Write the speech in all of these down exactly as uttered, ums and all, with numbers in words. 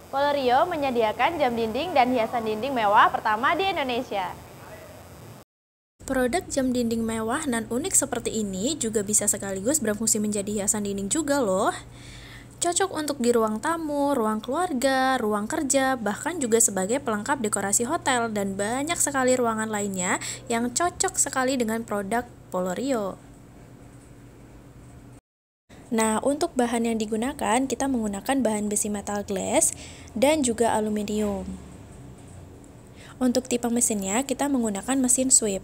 Polorio menyediakan jam dinding dan hiasan dinding mewah pertama di Indonesia. Produk jam dinding mewah dan unik seperti ini juga bisa sekaligus berfungsi menjadi hiasan dinding juga loh. Cocok untuk di ruang tamu, ruang keluarga, ruang kerja, bahkan juga sebagai pelengkap dekorasi hotel dan banyak sekali ruangan lainnya yang cocok sekali dengan produk Polorio. Nah, untuk bahan yang digunakan, kita menggunakan bahan besi metal glass dan juga aluminium. Untuk tipe mesinnya, kita menggunakan mesin sweep.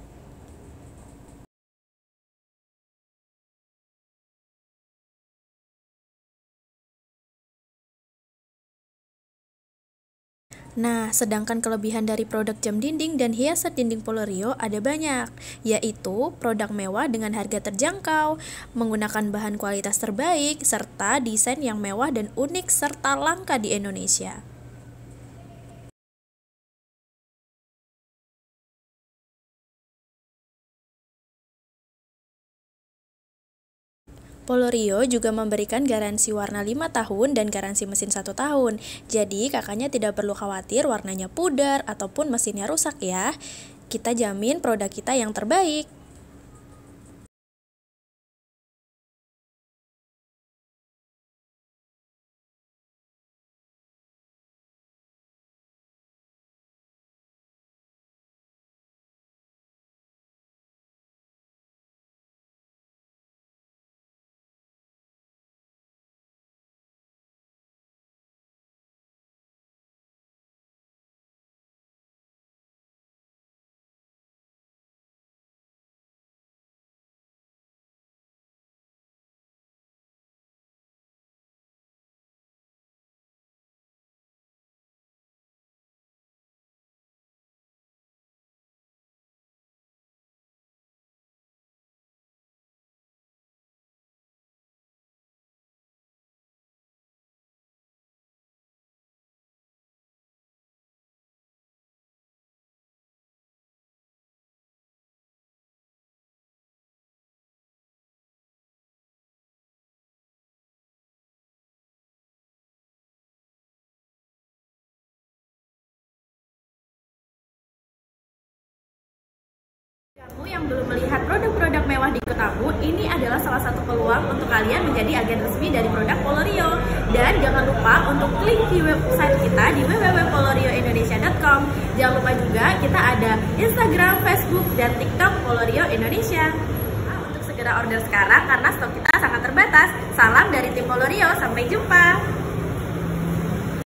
Nah, sedangkan kelebihan dari produk jam dinding dan hiasan dinding Polorio ada banyak, yaitu produk mewah dengan harga terjangkau, menggunakan bahan kualitas terbaik, serta desain yang mewah dan unik serta langka di Indonesia. Polorio juga memberikan garansi warna lima tahun dan garansi mesin satu tahun. Jadi kakaknya tidak perlu khawatir warnanya pudar ataupun mesinnya rusak ya. Kita jamin produk kita yang terbaik. Kamu yang belum melihat produk-produk mewah di kotamu, ini adalah salah satu peluang untuk kalian menjadi agen resmi dari produk Polorio. Dan jangan lupa untuk klik di website kita di w w w titik polorio indonesia titik com. Jangan lupa juga kita ada Instagram, Facebook, dan TikTok Polorio Indonesia. Nah, untuk segera order sekarang karena stok kita sangat terbatas. Salam dari tim Polorio, sampai jumpa!